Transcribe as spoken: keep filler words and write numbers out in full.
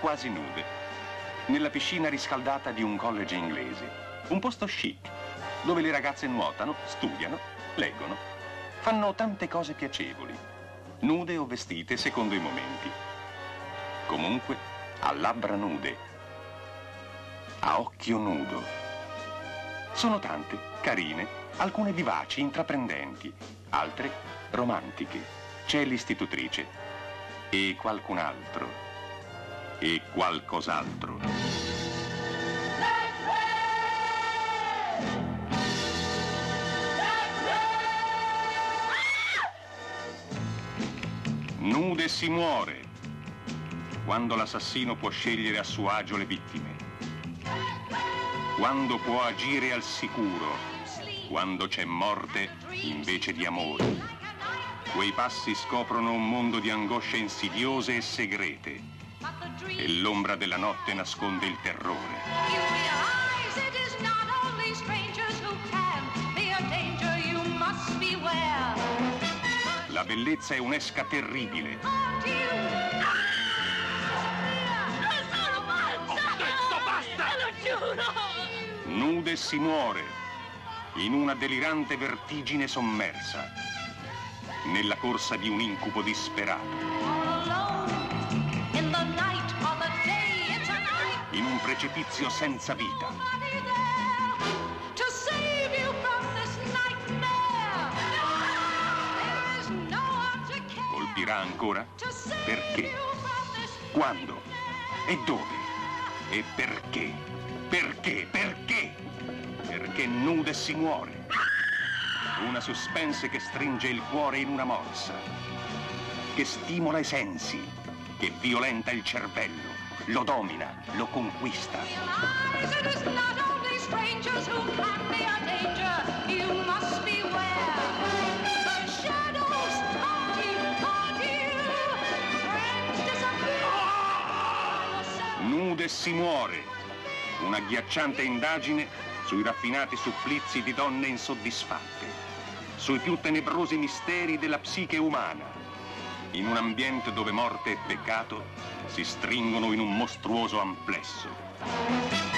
quasi nude, nella piscina riscaldata di un college inglese, un posto chic, dove le ragazze nuotano, studiano, leggono, fanno tante cose piacevoli, nude o vestite secondo i momenti. Comunque, a labbra nude, a occhio nudo. Sono tante, carine, alcune vivaci, intraprendenti, altre romantiche. C'è l'istitutrice e qualcun altro e qualcos'altro. Nude si muore quando l'assassino può scegliere a suo agio le vittime, quando può agire al sicuro, quando c'è morte invece di amore. Quei passi scoprono un mondo di angosce insidiose e segrete e l'ombra della notte nasconde il terrore. La bellezza è un'esca terribile. Nude si muore in una delirante vertigine sommersa, nella corsa di un incubo disperato. In un precipizio senza vita. Colpirà ancora? Perché? Quando? E dove? E perché? Perché? Perché? Perché nude si muore. Una suspense che stringe il cuore in una morsa, che stimola i sensi, che violenta il cervello, lo domina, lo conquista. Nude si muore, una agghiacciante indagine sui raffinati supplizi di donne insoddisfatte, sui più tenebrosi misteri della psiche umana, in un ambiente dove morte e peccato si stringono in un mostruoso amplesso.